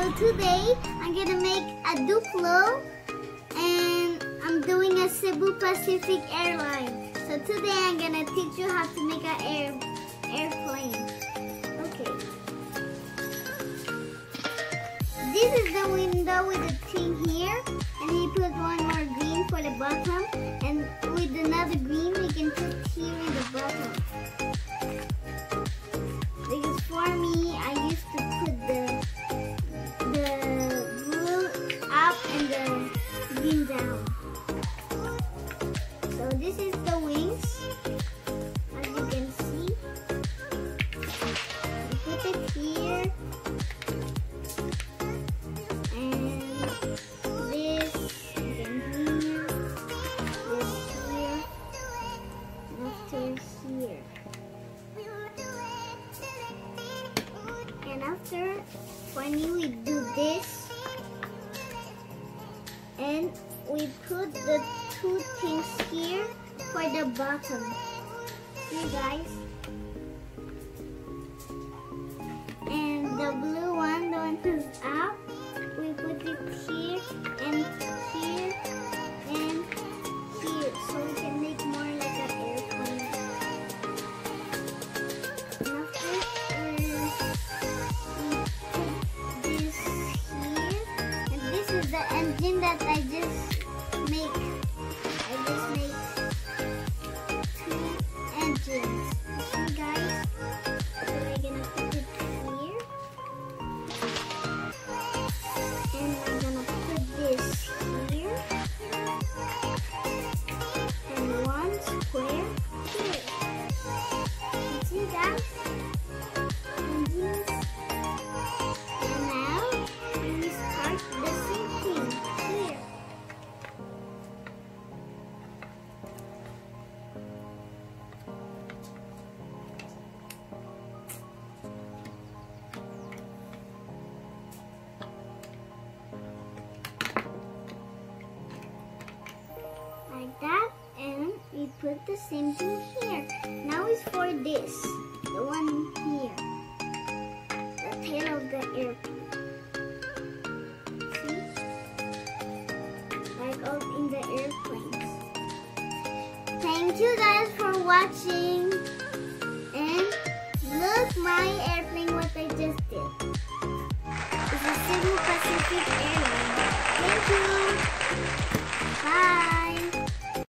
today I'm gonna make a Duplo and I'm doing a Cebu Pacific airline. So today I'm gonna teach you how to make an airplane. Okay. This is the window with the thing here, and we put one more green for the bottom, and with another green we can put here in the bottom. Because for me, I used to put the blue up and the green down. So this is the wings, as you can see. We put it here, and this again here, this here, and after here. And after, finally we do this, and we put the two things here for the bottom. See guys? And the blue one, the one who's up, we put it here and here and here, so we can make more like an airplane. And after, the engine that I just make. I just make two engines. See guys? So we're gonna put it here. And we're gonna put this here. And one square here. See guys? Engines. And now we start the same thing here. Like that, and we put the same thing here. Now it's for this, the one here, the tail of the airplane. See? Like all in the airplanes. Thank you guys for watching. And look my airplane, what I just did. It's a Cebu Pacific airline. Thank you. Bye.